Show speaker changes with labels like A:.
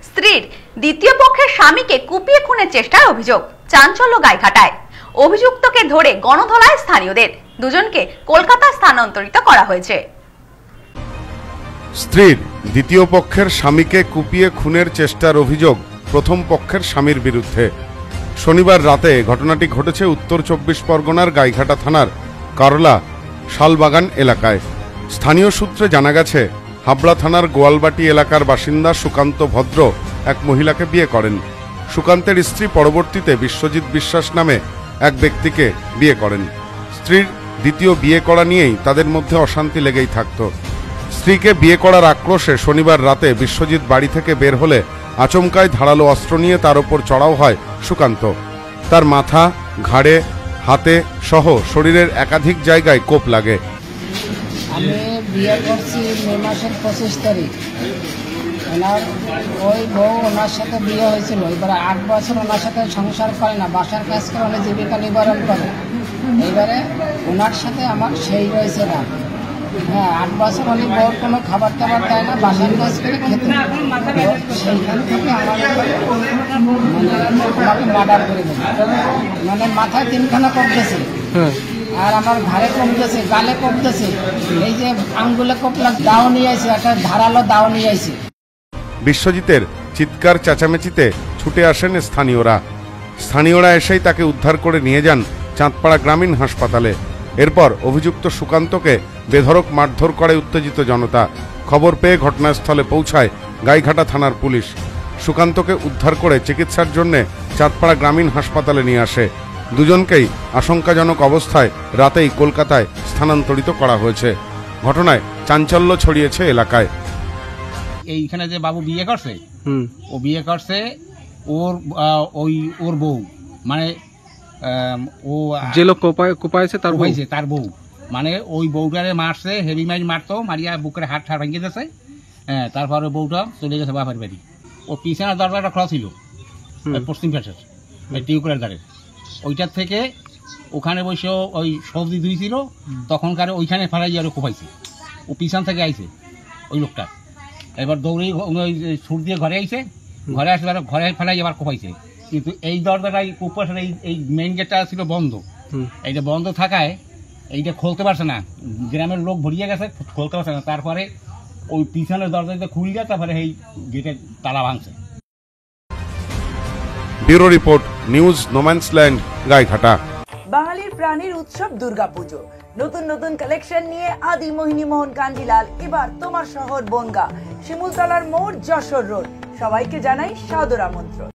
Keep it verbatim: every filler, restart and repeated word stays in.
A: স্ত্রীর দ্বিতীয় পক্ষের স্বামীকে কুপিয়ে খুনের চেষ্টার অভিযোগ, চাঞ্চল্য গাইঘাটায়। অভিযুক্তকে ধরে গণধোলায় স্থানীয়দের, দুজনকে কলকাতা স্থানান্তরিত করা হয়েছে।
B: স্ত্রীর দ্বিতীয় পক্ষের স্বামীকে কুপিয়ে খুনের চেষ্টার অভিযোগ প্রথম পক্ষের স্বামীর বিরুদ্ধে। শনিবার রাতে ঘটনাটি ঘটেছে উত্তর চব্বিশ পরগনার গাইঘাটা থানার করলা শালবাগান এলাকায়। স্থানীয় সূত্রে জানা গেছে, হাবড়া থানার গোয়ালবাটি এলাকার বাসিন্দা সুকান্ত ভদ্র এক মহিলাকে বিয়ে করেন। সুকান্তের স্ত্রী পরবর্তীতে বিশ্বজিৎ বিশ্বাস নামে এক ব্যক্তিকে বিয়ে করেন। স্ত্রীর দ্বিতীয় বিয়ে করা নিয়েই তাদের মধ্যে অশান্তি লেগেই থাকত। স্ত্রীকে বিয়ে করার আক্রোশে শনিবার রাতে বিশ্বজিৎ বাড়ি থেকে বের হলে আচমকায় ধারালো অস্ত্র নিয়ে তার ওপর চড়াও হয় সুকান্ত। তার মাথা, ঘাড়ে, হাতে সহ শরীরের একাধিক জায়গায় কোপ লাগে।
C: আমি বিয়ে করছি মে মাসের পঁচিশ তারিখ। ওনার ওই বউ ওনার সাথে বিয়ে হয়েছিল। এবারে আট বছর ওনার সাথে সংসার করে না, বাসার কাজ করে, উনি জীবিকা নিবারণ করে। এইবারে ওনার সাথে আমার সেই রয়েছে না। হ্যাঁ, আট বছর উনি বউর কোনো খাবার টাবার দেয় না, বাসার কাজ করে খেতে। সেইখান থেকে আমার মানে আমাকে মার্ডার করে দেবে। মানে মাথায় তিনখানা কমতেছে, আর আমার ঘাড়ে কমতেছে, গালে কমতেছে, এই যে আঙ্গুলে কপলা দাও নিয়ে আসে, একটা ধারালো দাও নিয়ে আসে।
B: বিশ্বজিতের চিৎকার চেঁচামেচিতে ছুটে আসেন স্থানীয়রা। স্থানীয়রা এসেই তাকে উদ্ধার করে নিয়ে যান চাঁদপাড়া গ্রামীণ হাসপাতালে। এরপর অভিযুক্ত সুকান্তকে বেধড়ক মারধর করে উত্তেজিত জনতা। খবর পেয়ে ঘটনাস্থলে পৌঁছায় গাইঘাটা থানার পুলিশ। সুকান্তকে উদ্ধার করে চিকিৎসার জন্য চাঁদপাড়া গ্রামীণ হাসপাতালে নিয়ে আসে। দুজনকেই আশঙ্কাজনক অবস্থায় রাতেই কলকাতায় স্থানান্তরিত করা হয়েছে। ঘটনায় চাঞ্চল্য ছড়িয়েছে এলাকায়।
D: এইখানে যে বাবু বিয়ে করছে, ও বিয়ে করছে ওর ওই ওর বউ, মানে ও
E: যে লোক কোপাইছে তার
D: হয়েছে তার বউ, মানে ওই বউটারে মারছে, হেভি মারি মারতো, মারিয়া বুকের হাট ঠাট ভেঙে দিয়েছে। হ্যাঁ, তারপরে বউটা চলে গেছে বাপের বাড়ি। ও পিছনের দরজাটা খোলা ছিল, পশ্চিম পাশের টিউবওয়েলের ধারে। ওইটার থেকে ওখানে বসে ওই সবজি ধুইছিল, তখনকার ওইখানে ফেলাই আরো কোপাইছে। ও পিছন থেকে আইছে ওই লোকটা। এবার দৌড়েই ওই সুর দিয়ে ঘরে আইছে, ঘরে আসলে আর ঘরে ফেলাই আবার কোপাইছে। কিন্তু এই দরজাটাই উপরে এই এই মেইন গেটটা ছিল বন্ধ। এইটা বন্ধ থাকায় এইটা খুলতে পারছে না, গ্রামের লোক ভরিয়ে গেছে, খুলতে পারছে না। তারপরে ওই পিছনের দরজাটা খুললে তারপরে এই গেটের তালা ভাঙছে।
B: Bureau report, news no man's land, Gaighata.
F: বাঙালির প্রাণীর উৎসব দুর্গাপুজো। নতুন নতুন কালেকশন নিয়ে আদি মোহিনী মোহন কাঞ্জিলাল এবার তোমার শহর বনগা, শিমুলতলার মোড়, যশোর রোড। সবাইকে জানাই সাদর আমন্ত্রণ।